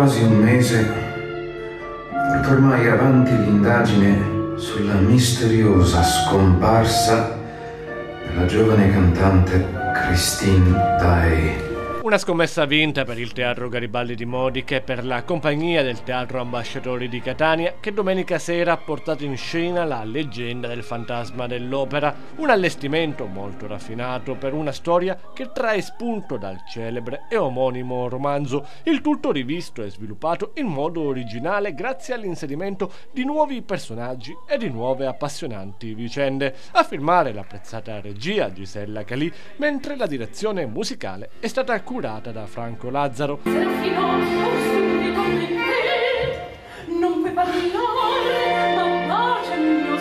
quasi un mese porta ormai avanti l'indagine sulla misteriosa scomparsa della giovane cantante Christine Daae. Una scommessa vinta per il Teatro Garibaldi di Modica e per la compagnia del Teatro Ambasciatori di Catania, che domenica sera ha portato in scena la leggenda del fantasma dell'opera, un allestimento molto raffinato per una storia che trae spunto dal celebre e omonimo romanzo, il tutto rivisto e sviluppato in modo originale grazie all'inserimento di nuovi personaggi e di nuove appassionanti vicende. A firmare l'apprezzata regia Gisella Calì, mentre la direzione musicale è stata curata da Franco Lazzaro. Non puoi parlare, ma bacia il mio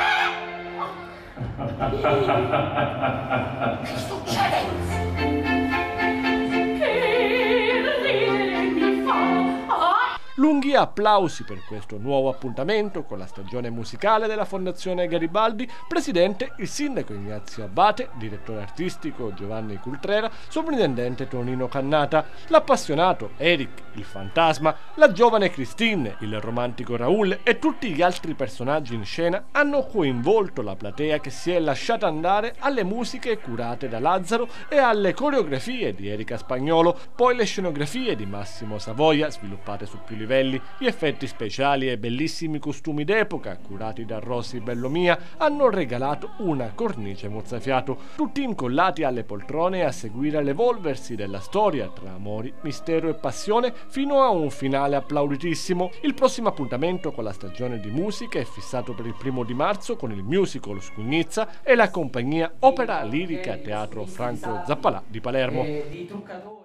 Che succede? Lunghi applausi per questo nuovo appuntamento con la stagione musicale della Fondazione Garibaldi, presidente il sindaco Ignazio Abbate, direttore artistico Giovanni Cultrera, sovrintendente Tonino Cannata, l'appassionato Eric il fantasma, la giovane Christine, il romantico Raul e tutti gli altri personaggi in scena hanno coinvolto la platea che si è lasciata andare alle musiche curate da Lazzaro e alle coreografie di Erika Spagnolo, poi le scenografie di Massimo Savoia sviluppate su più livelli, gli effetti speciali e bellissimi costumi d'epoca curati da Rossi Bellomia hanno regalato una cornice mozzafiato, tutti incollati alle poltrone a seguire l'evolversi della storia tra amori, mistero e passione fino a un finale applauditissimo. Il prossimo appuntamento con la stagione di musica è fissato per il 1° marzo con il musical Scugnizza e la compagnia Opera Lirica Teatro Franco Zappalà di Palermo.